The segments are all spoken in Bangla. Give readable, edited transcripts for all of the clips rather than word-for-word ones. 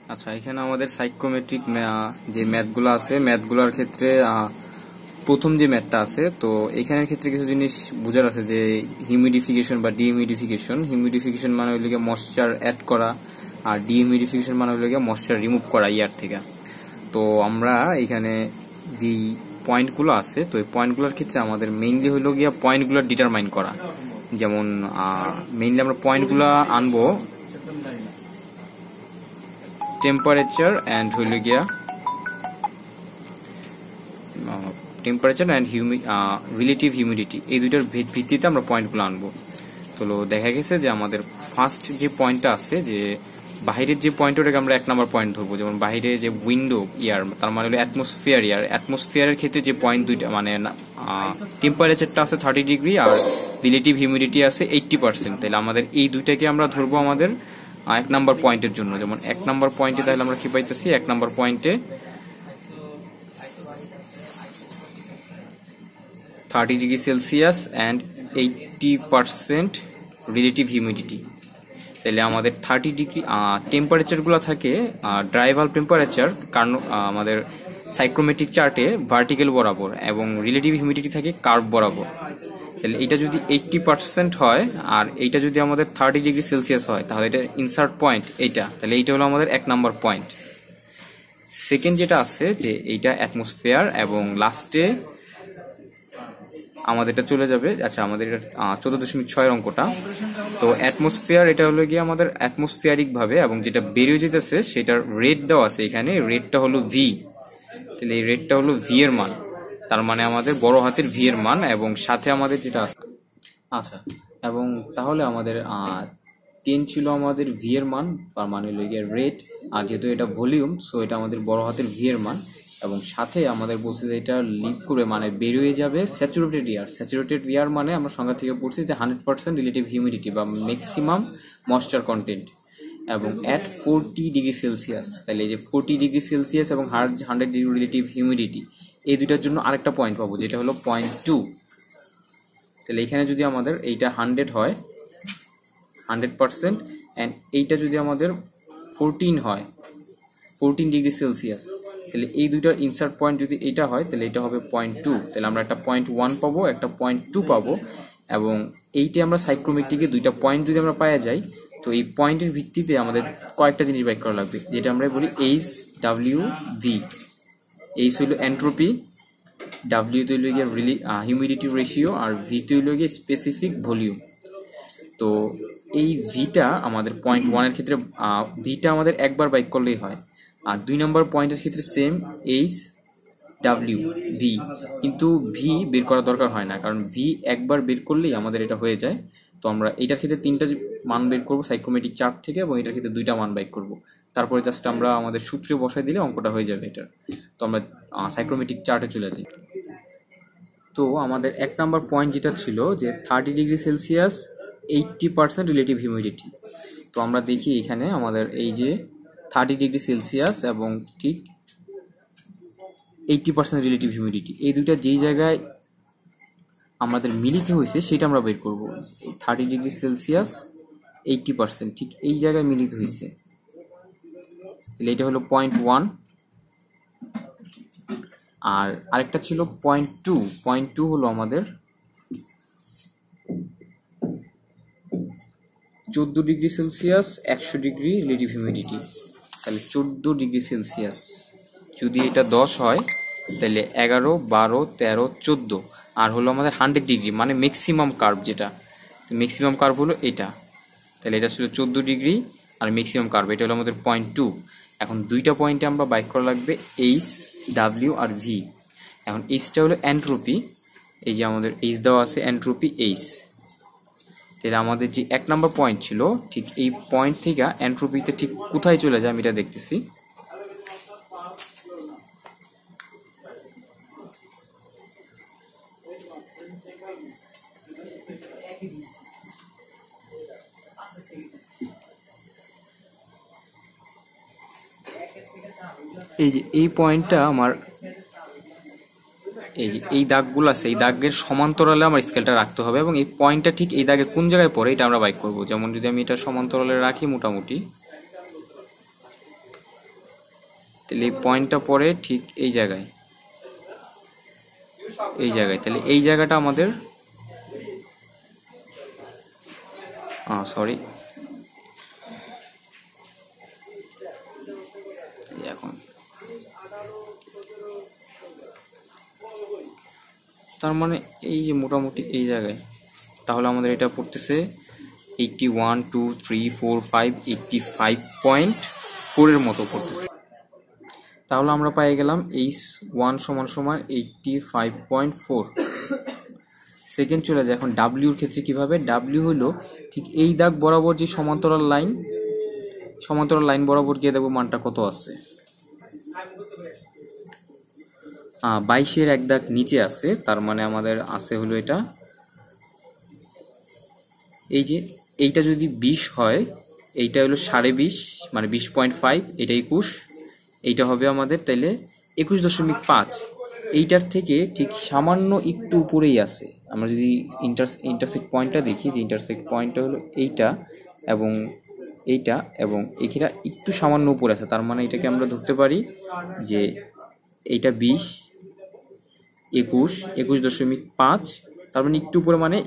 আচ্ছা, এখানে আমাদের সাইকোমেট্রিক যে ম্যাথগুলো আছে, ম্যাথগুলোর ক্ষেত্রে প্রথম যে ম্যাথটা আছে, তো এখানের ক্ষেত্রে কিছু জিনিস বোঝার আছে যে হিউমিডিফিকেশন বা ডিহিউমিডিফিকেশন। হিউমিডিফিকেশন মানে হইল গিয়ে ময়েশ্চার অ্যাড করা, আর ডিহিউমিডিফিকেশন মানে হইল গিয়ে ময়েশ্চার রিমুভ করা ইয়ার থেকে। তো আমরা এখানে যে পয়েন্টগুলো আছে, তো এই পয়েন্টগুলোর ক্ষেত্রে আমাদের মেইনলি হইল গিয়া পয়েন্টগুলো ডিটারমাইন করা। যেমন মেইনলি আমরা পয়েন্টগুলো আনবো টেম্পারেচার অ্যান্ড হইল গিয়া টেম্পারেচার অ্যান্ড রিলেটিভ হিউমিডিটি, এই দুইটার ভিত্তিতে আমরা পয়েন্টগুলো আনবো। তো দেখা গেছে যে আমাদের ফার্স্ট যে পয়েন্টটা আছে, যে বাহিরের যে পয়েন্ট, ওটাকে আমরা 1 নাম্বার পয়েন্ট ধরবো। যেমন বাহিরে যে উইন্ডো ইয়ার, তার মানে হলো অ্যাটমসফিয়ার ইয়ার। অ্যাটমসফিয়ারের ক্ষেত্রে যে পয়েন্ট দুইটা, মানে টেম্পারেচারটা আছে 30 ডিগ্রি আর রিলেটিভ হিউমিডিটি আছে 80%। তাহলে আমাদের এই দুইটাকে আমরা ধরবো আমাদের 1 নাম্বার পয়েন্টের জন্য। যেমন 1 নাম্বার পয়েন্টে তাহলে আমরা কি পাইতেছি, 1 নাম্বার পয়েন্টে 30 degree Celsius and 80% relative humidity. তাহলে আমাদের 30 ডিগ্রি টেম্পারেচার গুলো থাকে ড্রাই ভালভ টেম্পারেচার, কারণ আমাদের সাইক্রোমেট্রিক চার্টে ভার্টিক্যাল বরাবর, এবং রিলেটিভ হিউমিডিটি থাকে কার্ভ বরাবর। তাহলে এটা যদি 80% হয় আর এইটা যদি আমাদের 30 ডিগ্রি সেলসিয়াস হয়, তাহলে এটা ইনসার্ট পয়েন্ট এইটা। তাহলে এইটা হলো আমাদের 1 নাম্বার পয়েন্ট। সেকেন্ড যেটা আছে যে এইটা অ্যাটমসফিয়ার, এবং লাস্টে আমাদের এটা চলে যাবে। আচ্ছা, আমাদের এটা 14.6 অঙ্কটা। তো অ্যাটমসফিয়ার এটা হলো গিয়ে আমাদের অ্যাটমসফিয়ারিক ভাবে, এবং যেটা বেরিয়ে যেতেছে সেটার রেট দেওয়া আছে এখানে, রেটটা হলো ভি। তাহলে এই রেটটা হলো ভি এর মান, তার মানে আমাদের বড় হাতের ভি এর মান, এবং সাথে আমাদের যেটা আছে। আচ্ছা, এবং তাহলে আমাদের 10 ছিল আমাদের ভি এর মান, তার মানে হলো গিয়ে রেট, আর যেহেতু এটা ভলিউম, সো এটা আমাদের বড় হাতের ভি এর মান, এবং সাথে আমাদের বলছে যে এটা লিক করে মানে বেরিয়ে যাবে স্যাচুরেটেড এয়ার। স্যাচুরেটেড এয়ার মানে আমরা সংজ্ঞা থেকে পড়ছি যে 100% রিলেটিভ হিউমিডিটি বা ম্যাক্সিমাম ময়েশ্চার কন্টেন্ট, এবং অ্যাট 40 ডিগ্রি সেলসিয়াস। তাহলে এই যে 40 ডিগ্রি সেলসিয়াস এবং 100 ডিগ্রি রিলেটিভ হিউমিডিটি, এই দুইটার জন্য আরেকটা পয়েন্ট পাবো, যেটা হলো 0.2। তাহলে এখানে যদি আমাদের এইটা 100 হয়, 100%, অ্যান্ড এইটা যদি আমাদের 14 হয়, 14 ডিগ্রি সেলসিয়াস, তাহলে এই দুইটার ইনসার্ট পয়েন্ট যদি এটা হয়, তাহলে এটা হবে 0.2। তাহলে আমরা একটা 0.1 পাবো, একটা 0.2 পাবো, এবং এইটা আমরা সাইক্রোমেট্রিকে দুইটা পয়েন্ট যদি আমরা পাওয়া যাই, তো এই পয়েন্টের ভিত্তিতে আমাদের কয়েকটা জিনিস বাইক করা লাগবে, যেটা আমরা বলি এইচ ডাব্লিউ ভি। এইচ হইল এন্ট্রপি, ডাব্লিউ তো হইল গিয়ে হিউমিডিটি রেশিও, আর ভি তো হইল গিয়ে স্পেসিফিক ভলিউম। তো এই ভিটা আমাদের 0.1 এর ক্ষেত্রে ভিটা আমাদের একবার বাইক করলেই হয়, আর 2 নম্বর পয়েন্টের ক্ষেত্রে সেম এইচ ডাব্লিউ ভি, কিন্তু ভি বের করা দরকার হয় না, কারণ ভি একবার বের করলেই আমাদের এটা হয়ে যায়। তো আমরা এটার ক্ষেত্রে 3টা মান বের করবো সাইক্রোমেট্রিক চার্ট থেকে, এবং এটার ক্ষেত্রে 2টা মান বাইক করবো। তারপরে জাস্ট আমরা আমাদের সূত্রে বসাই দিলে অঙ্কটা হয়ে যাবে এটার। তো আমরা সাইক্রোমেট্রিক চার্টে চলে যাই। তো আমাদের 1 নাম্বার পয়েন্ট যেটা ছিল যে 30 ডিগ্রি সেলসিয়াস 80% রিলেটিভ হিউমিডিটি। তো আমরা দেখি এখানে আমাদের এই যে 30 ডিগ্রি সেলসিয়াস এবং ঠিক 80% রিলেটিভ হিউমিডিটি, এই দুইটা যেই জায়গায় আমাদের মিলিত হয়েছে সেটা আমরা বের করব। 30 ডিগ্রি সেলসিয়াস 80% ঠিক এই জায়গায় মিলিত হয়েছে, তাহলে এটা হলো 0.1। আর আরেকটা ছিল 0.2। 0.2 হলো আমাদের 14 degree Celsius 100 degree relative humidity. তাহলে 14 ডিগ্রি সেলসিয়াস যদি এটা 10 হয়, তাহলে 11, 12, 13, 14, আর হলো আমাদের 100 ডিগ্রি মানে ম্যাক্সিমাম কার্ভ, যেটা ম্যাক্সিমাম কার্ভ হলো এটা। তাহলে এটা ছিল 14 ডিগ্রি আর ম্যাক্সিমাম কার্ভ, এটা হলো আমাদের 0.2। এখন দুইটা পয়েন্টে আমরা বাইক করা লাগবে এইচ ডাব্লিউ আর ভি। এখন এইচটা হলো এন্ট্রপি, এই যে আমাদের এইচ দেওয়া আছে এন্ট্রপি এইচ। তাহলে আমাদের যে 1 নাম্বার পয়েন্ট ছিল, ঠিক এই পয়েন্ট থেকে এন্ট্রপিতে ঠিক কোথায় চলে যায় আমি এটা দেখতেছি। এই যে এই পয়েন্টটা আমার, এই যে এই দাগগুলো আছে, এই দাগের সমান্তরালে আমার স্কেলটা রাখতে হবে, এবং এই পয়েন্টটা ঠিক এই দাগের কোন জায়গায় পড়ে এটা আমরা বাইক করব। যেমন যদি আমি এটা সমান্তরালে রাখি মোটামুটি, তাহলে এই পয়েন্টটা পড়ে ঠিক এই জায়গায়, তাহলে এই জায়গাটা আমাদের সরি এখন তার মানে এই যে মোটামুটি এই জায়গায়, তাহলে আমাদের এটা পড়তেছে 81 2 3 4 5 85.4 এর মতো পড়তেছে। তাহলে আমরা পাই গেলাম H1 সমান সমান 85.4। সেকেন্ড চলে যায় এখন ডাব্লিউর ক্ষেত্রে কিভাবে। ডাব্লিউ হলো ঠিক এই দাগ বরাবর যে সমান্তরাল লাইন বরাবর গিয়ে দেখবো মানটা কত আছে। 22-এর এক দাগ নিচে আছে, তার মানে আমাদের আছে হলো এটা, এই যে এইটা যদি 20 হয়, এইটা হলো 20.5 মানে 20.5, এটা 21, এইটা হবে আমাদের তাইলে 21.5। এইটার থেকে ঠিক সামান্য একটু উপরেই আছে। আমরা যদি ইন্টারসেক্ট পয়েন্টটা দেখি, যে ইন্টারসেক্ট পয়েন্টটা হলো এইটা এবং এইটা, এবং এখানে একটু সামান্য উপরে আছে, তার মানে এটাকে আমরা ধরতে পারি যে এইটা 20, 21, 21.5, তার মানে একটু উপরে মানে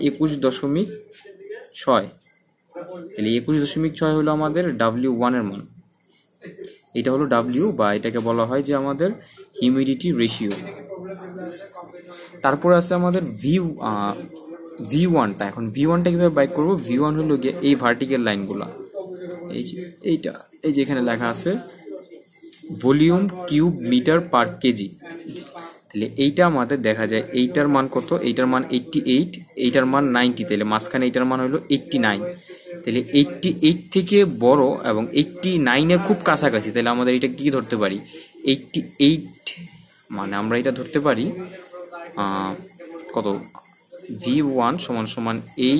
21.6। তাহলে 21.6 হলো আমাদের W1 এর মান। এটা হলো W, বা এটাকে বলা হয় যে আমাদের হিউমিডিটি রেশিও। তারপর আছে আমাদের V1টা। এখন V1টা কিভাবে বাইক করবো। V1 হলো গিয়ে এই ভার্টিক্যাল লাইনগুলা, এই যে এখানে লেখা আছে volume cube metre per KG. তাহলে এইটা আমাদের দেখা যায় এইটার মান কত, এইটার মান 88, এইটার মান 90, তাহলে মাঝখানে এইটার মান হলো 89। তাহলে 88 থেকে বড় এবং 89 এর খুব কাছাকাছি, তাহলে আমাদের এটা কি ধরতে পারি 88, মানে আমরা এটা ধরতে পারি কত V1 সমান সমান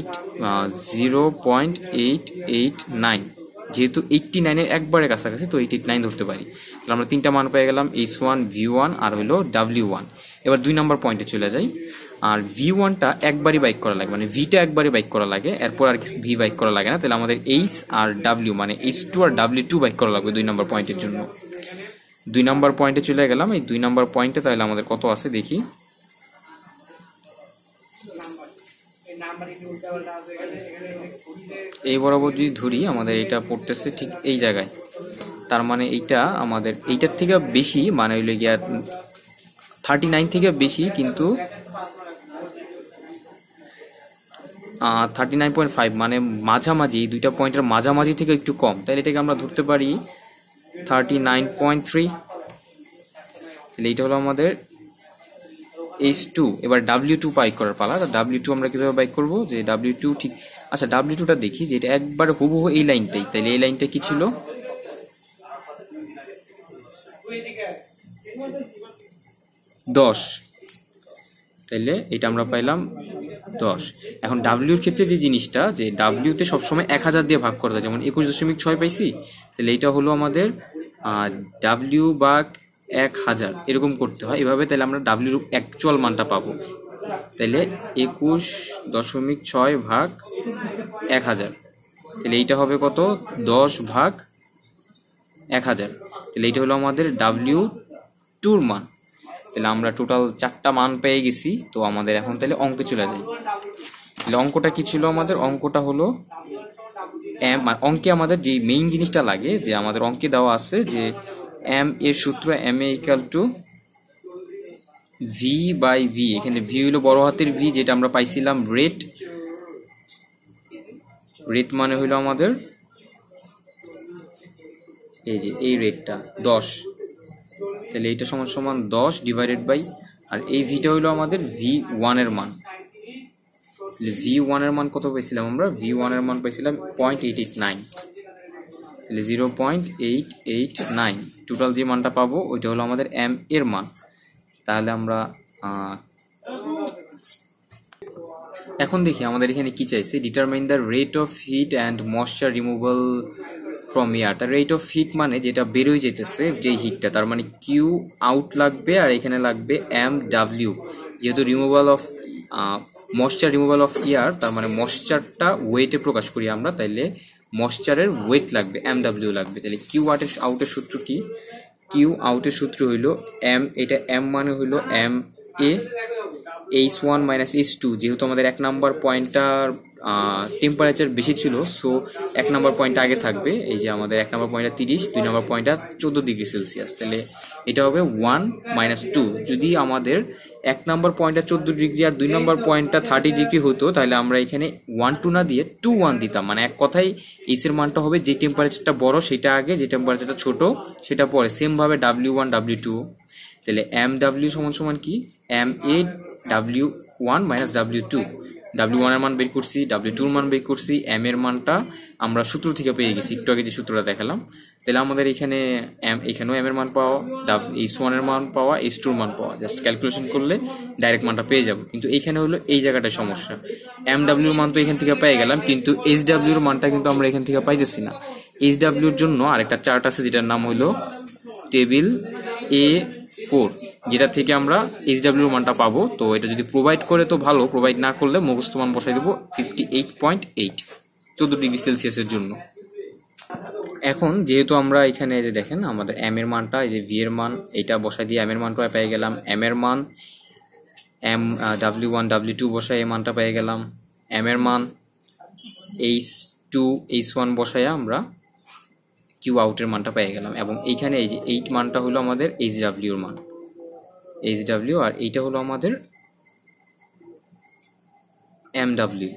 0.889, যেহেতু 89 এর একবারে কাছাকাছি, তো 89 ধরতে পারি। তাহলে আমরা তিনটা মান পেয়ে গেলাম, H1, V1 আর হলো W1। এবার 2 নম্বর পয়েন্টে চলে যাই। আর V1টা একবারই বাইক করা লাগে, মানে Vটা একবারই বাইক করা লাগে, এরপর আর V বাইক করা লাগে না। তাহলে আমাদের H আর W মানে H2 আর W2 বাইক করা লাগবে 2 নম্বর পয়েন্টের জন্য। 2 নম্বর পয়েন্টে চলে গেলাম। এই 2 নম্বর পয়েন্টে তাহলে আমাদের কত আছে দেখি। এই বরাবর যদি ধরি, আমাদের এটা পড়তেছে ঠিক এই জায়গায়, তার মানে এইটা আমাদের এইটার থেকে বেশি, মানে হইলে গিয়া 39 থেকে বেশি, কিন্তু 39.5 মানে মাঝামাঝি, এই দুইটা পয়েন্টের মাঝামাঝি থেকে একটু কম, তাহলে এটাকে আমরা ধরতে পারি 39.3। তাহলে এইটা হলো আমাদের H2। এবার W2 বাইক করার পালা। W2 আমরা কিভাবে বাইক করব, যে W2 ঠিক, আচ্ছা W2টা দেখি যে এটা একবার হুবহু এই লাইনটাই, তাহলে এই লাইনটা কি ছিল 10, তাহলে এটা আমরা পাইলাম 10। এখন ডাব্লিউর ক্ষেত্রে যে জিনিসটা, যে ডাব্লিউতে সবসময় 1000 দিয়ে ভাগ করা যায়, যেমন 21.6 পাইছি, তাহলে এইটা হলো আমাদের ডাব্লিউ বা 1000 এরকম করতে হয় এভাবে, তাহলে আমরা ডাব্লিউর অ্যাকচুয়াল মানটা পাবো। তাহলে 21.6 ভাগ 1000, তাহলে এইটা হবে কত 10 ভাগ 1000। তাহলে এইটা হলো আমাদের W2 মান। তাহলে আমরা টোটাল 4টা মান পেয়ে গেছি। তো আমাদের এখন তাহলে অঙ্কে চলে যাই। তাহলে অঙ্কটা কি ছিল আমাদের, অঙ্কটা হলো এম, আর অঙ্কে আমাদের যে মেইন জিনিসটা লাগে, যে আমাদের অঙ্কে দেওয়া আছে যে এম এর সূত্র M A equal to V by V. এখানে ভি হলো বড় হাতের ভি, যেটা আমরা পাইছিলাম রেট মানে হলো আমাদের এই যে এই রেটটা 10, তাহলে এইটা সমান সমান 10 ডিভাইডেড বাই, আর এই ভিটা হলো আমাদের V1 এর মান। V1 এর মান কত পাইছিলাম আমরা, V1 এর মান পাইছিলাম 0.889, তাহলে 0.889। টোটাল যে মানটা পাবো ওইটা হলো আমাদের এম এর মান। তাহলে আমরা এখন দেখি আমাদের এখানে কি চাইছে, determine the rate of heat and moisture removal from air. তার রেট অফ হিট মানে যেটা বেরোয় যেতেছে যে হিটটা, তার মানে কিউ আউট লাগবে, আর এখানে লাগবে এম ডাব্লিউ। যেহেতু removal of moisture removal of air, তার মানে ময়েশ্চারটা ওয়েটে প্রকাশ করি আমরা, তাইলে ময়েশ্চারের ওয়েট লাগবে এম ডাব্লিউ লাগবে। তাহলে কিউ আউটের সূত্র কি, কিউ আউটের সূত্র হইলো এম, এটা এম মানে হইলো M A H1 minus H2, যেহেতু আমাদের 1 নাম্বার পয়েন্টটার টেম্পারেচার বেশি ছিল, সো 1 নাম্বার পয়েন্টটা আগে থাকবে। এই যে আমাদের 1 নাম্বার পয়েন্টটা 30, 2 নাম্বার পয়েন্টটা 14 ডিগ্রি সেলসিয়াস, তাহলে এটা হবে 1 মাইনাস 2। যদি আমাদের 1 নাম্বার পয়েন্টটা 14 ডিগ্রি আর 2 নাম্বার পয়েন্টটা 30 ডিগ্রি হতো, তাহলে আমরা এখানে 1 2 না দিয়ে 2 1 দিতাম। মানে এক কথায় এইচ এর মানটা হবে যে টেম্পারেচারটা বড় সেটা আগে, যে টেম্পারেচারটা ছোট সেটা পরে। সেম ভাবে W1 W2, তাহলে MW সমান সমান কি MA W1 minus W2। W1 এর মান বের করছি, W2 এর মান বের করছি, M এর মানটা আমরা সূত্র থেকে পেয়ে গেছি, একটু আগে যে সূত্রটা দেখালাম। তাহলে আমাদের এখানে এখানেও M এর মান পাওয়া, H1 এর মান পাওয়া, H2 এর মান পাওয়া, জাস্ট ক্যালকুলেশন করলে ডাইরেক্ট মানটা পেয়ে যাব। কিন্তু এইখানে হলো এই জায়গাটায় সমস্যা, MW এর মান তো এখান থেকে পেয়ে গেলাম, কিন্তু HW এর মানটা কিন্তু আমরা এখান থেকে পাইতেছি না। HW এর জন্য আরেকটা চার্ট আছে যেটার নাম হলো টেবিল A4, যেটা থেকে আমরা HW এর মানটা পাবো। তো এটা যদি প্রোভাইড করে তো ভালো, প্রোভাইড না করলে মুখস্থ মান বসাই দেবো 58.8, 14 ডিগ্রি সেলসিয়াসের জন্য। এখন যেহেতু আমরা এখানে যে দেখেন আমাদের M এর মানটা, এই যে V এর মান, এটা বসাই দিয়ে M এর মানটা পেয়ে গেলাম। M এর মান W1 W2 বসাই এই মানটা পেয়ে গেলাম। M এর মান H2 H1 বসাই আমরা কিউ আউটের মানটা পেয়ে গেলাম। এবং এইখানে এই যে 8 মানটা হলো আমাদের HW এর মান, HW, আর এইটা হলো আমাদের MW,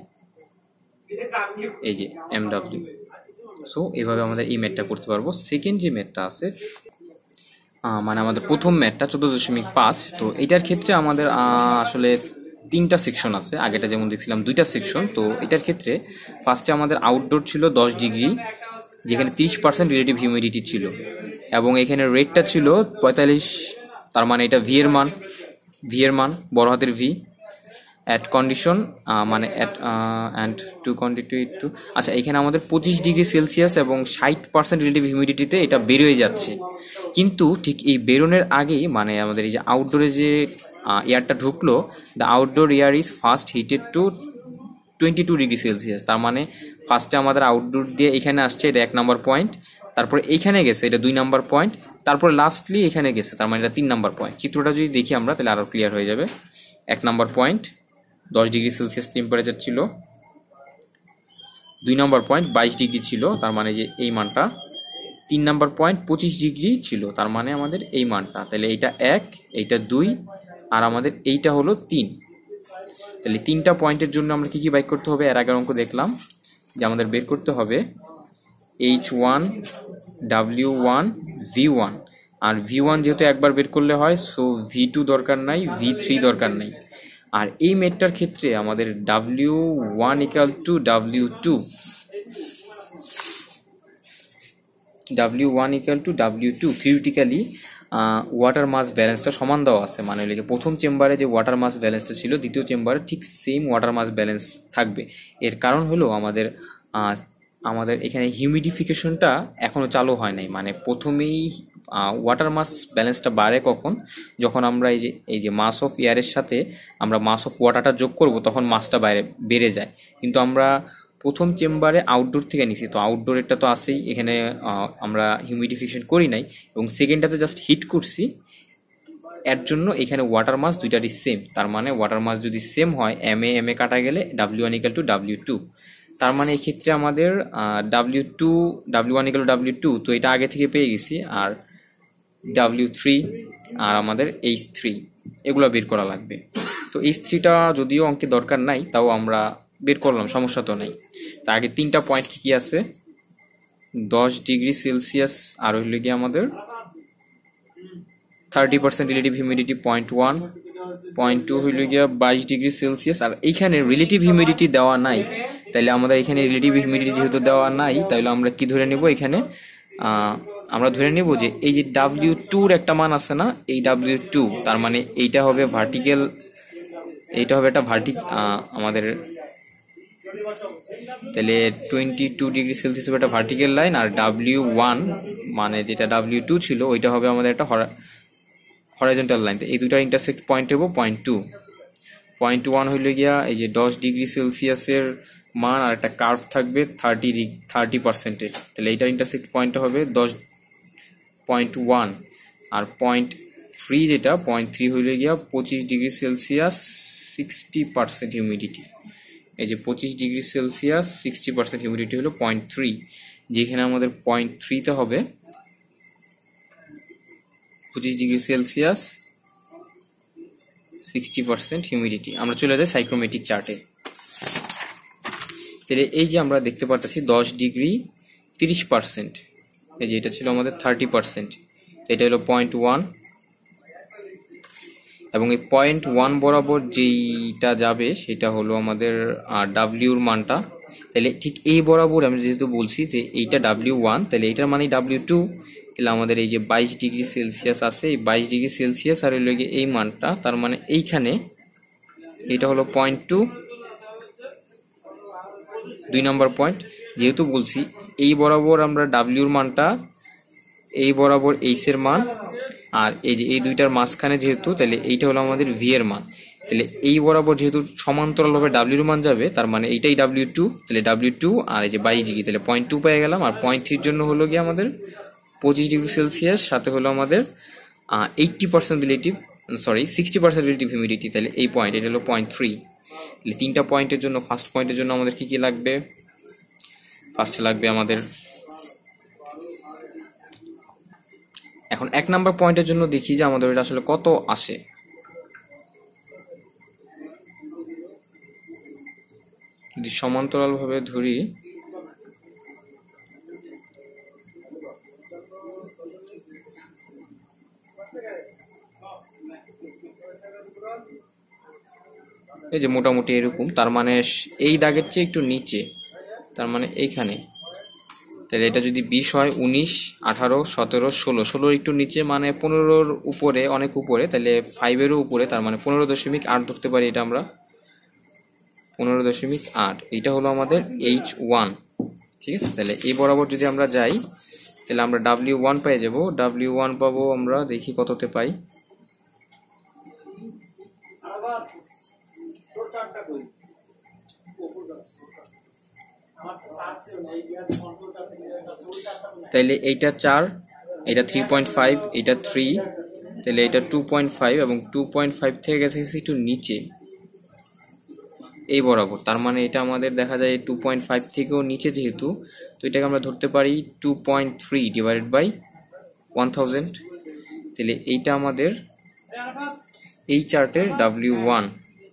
এই যে MW। সো এভাবে আমাদের এই ম্যাথটা করতে পারবো। সেকেন্ড যে ম্যাথটা আছে, মানে আমাদের প্রথম ম্যাথটা 14.5, তো এটার ক্ষেত্রে আমাদের আসলে 3টা সেকশন আছে, আগেটা যেমন দেখছিলাম 2টা সেকশন। তো এটার ক্ষেত্রে ফার্স্টে আমাদের আউটডোর ছিল 10 ডিগ্রি, যেখানে 30% রিলেটিভ হিউমিডিটি ছিল, এবং এখানে রেটটা ছিল 45, তার মানে এটা ভি এর মান বড় হাতের ভি, অ্যাট কন্ডিশন মানে at and to constitute to. আচ্ছা, এখানে আমাদের 25 ডিগ্রি সেলসিয়াস এবং 60% রিলেটিভ হিউমিডিটিতে এটা বেরোয় যাচ্ছে। কিন্তু ঠিক এই বেরোনোর আগেই, মানে আমাদের এই যে আউটডোরে যে এয়ারটা ঢুকলো, the outdoor air is first heated to 22 degree Celsius. তার মানে ফার্স্টে আমাদের আউটডোর দিয়ে এখানে আসছে, এটা 1 নাম্বার পয়েন্ট, তারপরে এইখানে গেছে, এটা 2 নাম্বার পয়েন্ট, তারপরে লাস্টলি এখানে গেছে, তার মানে এটা 3 নাম্বার পয়েন্ট। চিত্রটা যদি দেখি আমরা তাহলে আরো ক্লিয়ার হয়ে যাবে। 1 number point 10 degree Celsius temperature ছিল, 2 নম্বর পয়েন্ট 22 ডিগ্রি ছিল, তার মানে যে এই মানটা। 3 নম্বর পয়েন্ট 25 ডিগ্রি ছিল, তার মানে আমাদের এই মানটা। তাহলে এইটা 1, এইটা 2, আর আমাদের এইটা হলো 3। তাহলে 3টা পয়েন্টের জন্য আমরা কি কি বাইর করতে হবে? এর আগের অঙ্ক দেখলাম যে আমাদের বের করতে হবে H1 W1 V1, আর V1 যেহেতু একবার বের করলে হয়, সো V2 দরকার নাই, V3 দরকার নাই। আর এই মেথডটার ক্ষেত্রে আমাদের W1 equal to W2, theoretically water mass ব্যালেন্সটা সমান দেওয়া আছে। মানে হলো প্রথম চেম্বারে যে ওয়াটার মাস ব্যালেন্সটা ছিল, দ্বিতীয় চেম্বারে ঠিক সেম ওয়াটার মাস ব্যালেন্স থাকবে। এর কারণ হলো আমাদের এখানে হিউমিডিফিকেশনটা এখনো চালু হয় নাই। মানে প্রথমেই ওয়াটার মাস ব্যালেন্সটা বাড়ে কখন? যখন আমরা এই যে মাস অফ এয়ারের সাথে আমরা মাস অফ ওয়াটারটা যোগ করব, তখন মাসটা বেড়ে যায়। কিন্তু আমরা প্রথম চেম্বারে আউটডোর থেকে নিছি, তো আউটডোরেরটা তো আছেই, এখানে আমরা হিউমিডিফিকেশন করি নাই, এবং সেকেন্ডটাতে জাস্ট হিট করছি। এর জন্য এখানে ওয়াটার মাস দুইটারই সেম। তার মানে ওয়াটার মাস যদি সেম হয়, এম এ কাটা গেলে W1 ইকুয়াল টু W2। তার মানে এই ক্ষেত্রে আমাদের W1 ইকুয়াল টু W2, তো এটা আগে থেকে পেয়ে গেছি। আর W3 আর আমাদের H3, এগুলো বের করা লাগবে। তো H3টা যদিও অঙ্কে দরকার নাই, তাও আমরা বের করলাম, সমস্যা তো নেই। তার আগে 3টা পয়েন্ট কি আছে? 10 ডিগ্রি সেলসিয়াস, আর হইল গিয়ে আমাদের 30% রিলেটিভ হিউমিডিটি 0.1, 0.2 হইল গিয়া 22 ডিগ্রি সেলসিয়াস। আর এইখানে রিলেটিভ হিউমিডিটি দেওয়া নাই, তাইলে আমাদের এখানে রিলেটিভ হিউমিডিটি যেহেতু দেওয়া নাই, তাইলে আমরা কি ধরে নেব? এখানে আমরা ধরে নেব যে এই যে W2 এর একটা মান আছে না, এই W2, তার মানে এইটা হবে ভার্টিক্যাল, এইটা হবে একটা আমাদের, তাহলে 22 ডিগ্রি সেলসিয়াস হবে একটা ভার্টিক্যাল লাইন, আর W1 মানে যেটা W2 ছিল ওইটা হবে আমাদের একটা হরাইজন্টাল লাইন। তো এই দুটার ইন্টারসেক্ট পয়েন্ট হবো 0.2, 0.1 হইল গিয়া এই যে 10 ডিগ্রি সেলসিয়াসের মান, আর একটা কার্ভ থাকবে 30%, তাহলে এইটার ইন্টারসেক্ট পয়েন্ট হবে 10.1। আর 0.3 যেটা 0.3 হইলে গিয়া 25 ডিগ্রি সেলসিয়াস 60% হিউমিডিটি। এই যে 25 ডিগ্রি সেলসিয়াস 60% হিউমিডিটি হলো 0.3, যেখানে আমাদের 0.3তে হবে 25 ডিগ্রি সেলসিয়াস 60% হিউমিডিটি। আমরা চলে যাই সাইক্রোমেট্রিক চার্টে। তাহলে এই যে আমরা দেখতে পারতেছি 10 ডিগ্রি 30%, এই যে এটা ছিল আমাদের 30%, এটা হলো 0.1, এবং এই 0.1 বরাবর যেইটা যাবে সেটা হলো আমাদের ডাব্লিউর মানটা। তাহলে ঠিক এই বরাবর আমি যেহেতু বলছি যে এইটা W1, তাহলে এইটার মানে W2, তাহলে আমাদের এই যে 22 ডিগ্রি সেলসিয়াস আছে, এই 22 ডিগ্রি সেলসিয়াস আর হলো গিয়ে এই মানটা, তার মানে এইখানে এটা হলো 0.2, 2 নম্বর পয়েন্ট। যেহেতু বলছি এই বরাবর আমরা ডাব্লিউর মানটা, এই বরাবর এইচ এর মান, আর এই যে এই দুইটার মাঝখানে যেহেতু, তাহলে এইটা হলো আমাদের ভি এর মান। তাহলে এই বরাবর যেহেতু সমান্তরালভাবে ডাব্লিউর মান যাবে, তার মানে এইটাই W2, তাহলে W2 আর এই যে 22 ডিগ্রি, তাহলে 0.2 পেয়ে গেলাম। আর 0.3 জন্য হলো গিয়ে আমাদের 25 ডিগ্রি সেলসিয়াস, সাথে হলো আমাদের 80% রিলেটিভ, সরি 60% রিলেটিভ হিউমিডিটি। তাহলে এই পয়েন্ট, এটা হলো 0.3। তাহলে তিনটা পয়েন্টের জন্য, ফার্স্ট পয়েন্টের জন্য আমাদের কি কি লাগবে? ফার্স্টে লাগবে আমাদের, এখন 1 নাম্বার পয়েন্টের জন্য দেখি যে আমাদের এটা আসলে কত আসে। যদি সমান্তরাল ভাবে ধরি, এই যে মোটামুটি এরকম, তার মানে এই দাগের চেয়ে একটু নিচে, তার মানে এইখানে। তাহলে এটা যদি 20 হয়, 19, 18, 17, 16, 16 একটু নিচে, মানে 15-র উপরে, অনেক উপরে, তাহলে 5-এরও উপরে, তার মানে 15.8 ধরতে পারি এটা আমরা, 15.8। এইটা হলো আমাদের H1, ঠিক আছে। তাহলে এই বরাবর যদি আমরা যাই, তাহলে আমরা W1 পেয়ে যাব। W1 পাবো আমরা, দেখি কততে পাই। তাইলে এইটা 4, এটা 3.5, এটা 3, তাহলে এটা 2.5, এবং 2.5 থেকে গেছে একটু নিচে এই বরাবর, তার মানে এটা আমাদের দেখা যায় 2.5 থেকেও নিচে যেহেতু, তো এটাকে আমরা ধরতে পারি 2.3 ডিভাইডেড বাই 1000। তাহলে এইটা আমাদের এই চার্টের W1।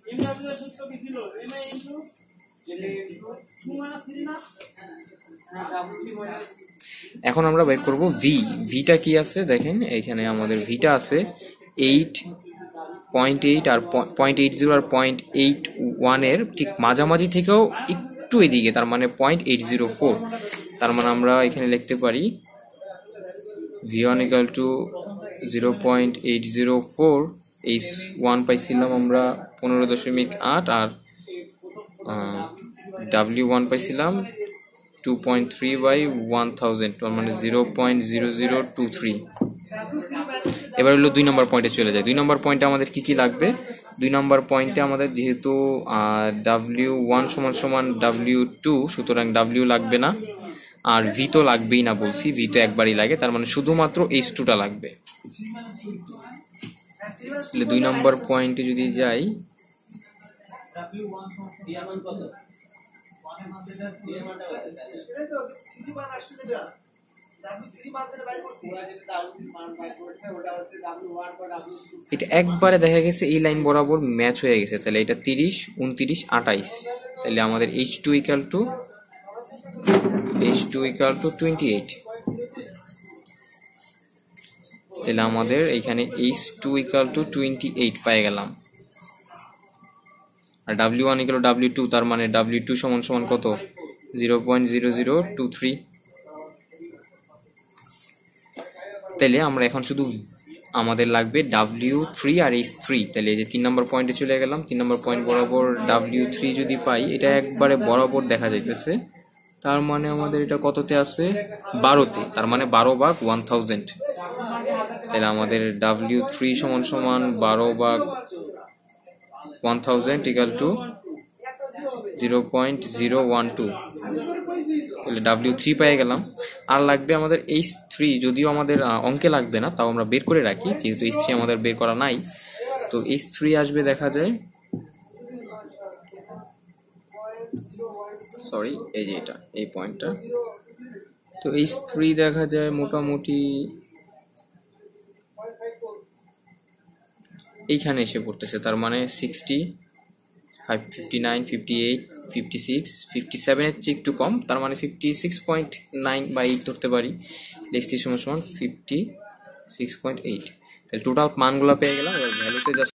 এখন আমরা বের করব ভি। ভিটা কি আছে দেখেন, এখানে আমাদের ভিটা আছে 8.8 আর 0.80 আর 0.81 এর ঠিক মাঝামাঝি থেকেও একটু এদিকে, তার মানে 0.804। তার মানে আমরা এখানে লিখতে পারি V1 = 0.804, H1 পাইছিলাম আমরা 15.8, আর W1 পাইছিলাম 2.3/1000, তার মানে 0.0023। এবার হলো 2 নম্বর পয়েন্টে চলে যায়। 2 নম্বর পয়েন্টে আমাদের কি কি লাগবে? 2 নম্বর পয়েন্টে আমাদের যেহেতু W1 = W2, সুতরাং W লাগবে না, আর ভি তো লাগবেই না বলছি, ভি তো একবারই লাগে, তার মানে শুধুমাত্র H2টা লাগবে। তাহলে 2 নম্বর পয়েন্টে যদি যাই, এটা একবারে দেখা গেছে এই লাইন বরাবর ম্যাচ হয়ে গেছে। তাহলে এটা 30, 29, 28, তাহলে আমাদের H2 = 28। তাহলে আমাদের এখানে H2 = 28 পেয়ে গেলাম। আর W1 = W2, তার মানে W2 = কত? 0.0023। তাহলে আমরা এখন শুধু আমাদের লাগবে W3 আর H3। তাহলে এই যে 3 নম্বর পয়েন্টে চলে গেলাম। 3 নম্বর পয়েন্ট বরাবর W3 যদি পাই, এটা একবারে বরাবর দেখা যাইতেছে, তার মানে আমাদের এটা কততে আছে? 12তে, তার মানে 12/1000। তাহলে আমাদের W3 = 12/1000 = 0.012। তাহলে W3 পেয়ে গেলাম। আর লাগবে আমাদের H3, যদিও আমাদের অঙ্কে লাগবে না, তাও আমরা বের করে রাখি যেহেতু H3 আমাদের বের করা নাই। তো H3 আসবে দেখা যায়, সরি এই যে এটা এই পয়েন্টটা, তো H3 দেখা যায় মোটামুটি এইখানে এসে পড়তেছে, তার মানে 60, 59, 58, 56, 57 এর চেয়ে একটু কম, তার মানে 56.9 বা 8 ধরতে পারি। H3 সমান 56.8। তাহলে টোটাল মানগুলো পেয়ে গেলাম, এবার ভ্যালুতে জাস্ট